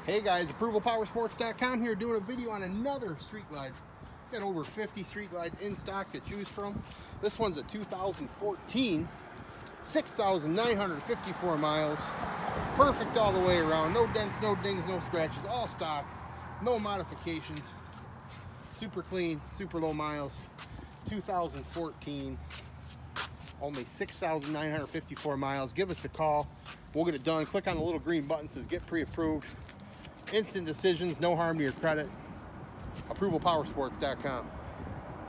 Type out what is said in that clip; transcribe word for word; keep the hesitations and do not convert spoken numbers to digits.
Hey guys, approval power sports dot com here doing a video on another street glide. Got over fifty street glides in stock to choose from. This one's a two thousand fourteen, six thousand nine hundred fifty-four miles. Perfect all the way around. No dents, no dings, no scratches. All stock, no modifications. Super clean, super low miles. two thousand fourteen, only six thousand nine hundred fifty-four miles. Give us a call. We'll get it done. Click on the little green button that says get pre-approved. Instant decisions, no harm to your credit. approval power sports dot com.